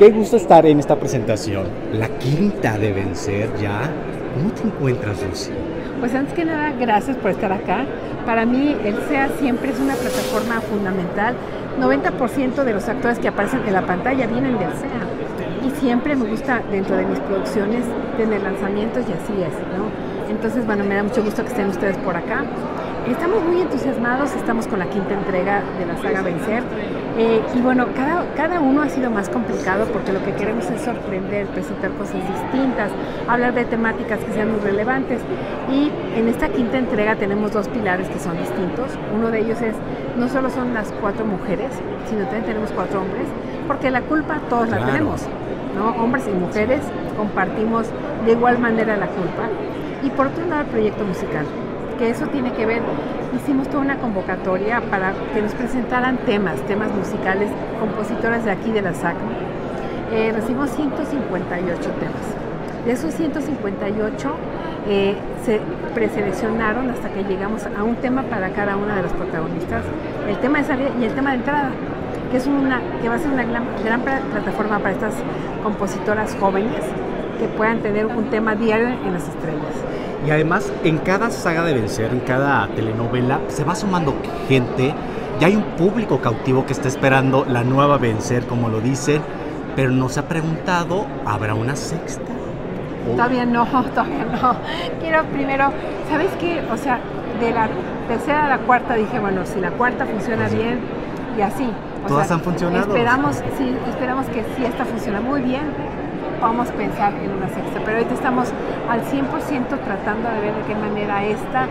Qué gusto estar en esta presentación, la quinta de Vencer ya. ¿Cómo te encuentras, Rosy? Pues antes que nada, gracias por estar acá. Para mí el SEA siempre es una plataforma fundamental. 90% de los actores que aparecen en la pantalla vienen del SEA. Y siempre me gusta, dentro de mis producciones, tener lanzamientos y así es, ¿no? Entonces, bueno, me da mucho gusto que estén ustedes por acá. Estamos muy entusiasmados, estamos con la quinta entrega de la saga Vencer. Y bueno, cada uno ha sido más complicado porque lo que queremos es sorprender, presentar cosas distintas, hablar de temáticas que sean muy relevantes. Y en esta quinta entrega tenemos dos pilares que son distintos. Uno de ellos es, no solo son las 4 mujeres, sino también tenemos 4 hombres, porque la culpa todos la tenemos, ¿no? Hombres y mujeres compartimos de igual manera la culpa. Y por otro lado, el proyecto musical, que eso tiene que ver, hicimos toda una convocatoria para que nos presentaran temas musicales, compositoras de aquí de la SAC. Recibimos 158 temas. De esos 158 se preseleccionaron hasta que llegamos a un tema para cada una de las protagonistas, el tema de salida y el tema de entrada, que va a ser una gran plataforma para estas compositoras jóvenes que puedan tener un tema diario en las estrellas. Y además, en cada saga de Vencer, en cada telenovela, se va sumando gente. Ya hay un público cautivo que está esperando la nueva Vencer, como lo dicen, pero nos ha preguntado, ¿habrá una sexta? Todavía no. Quiero primero, ¿sabes qué? O sea, de la tercera a la cuarta dije, bueno, si la cuarta funciona bien, y así. ¿Todas han funcionado? Esperamos que si esta funciona muy bien, vamos a pensar en una sexta, pero ahorita estamos al 100% tratando de ver de qué manera esta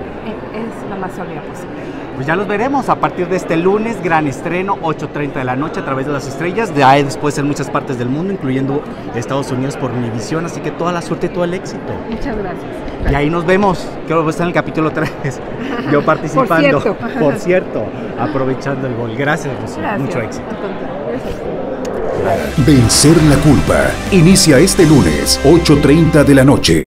es la más sólida posible. Pues ya los veremos a partir de este lunes, gran estreno, 8:30 de la noche a través de las estrellas, de ahí después en muchas partes del mundo, incluyendo Estados Unidos por Univisión, así que toda la suerte y todo el éxito. Muchas gracias. Y ahí nos vemos, creo que está en el capítulo 3, yo participando. Por cierto, aprovechando el gol. Gracias, Rosy. Mucho éxito. Vencer la culpa. Inicia este lunes, 8:30 de la noche.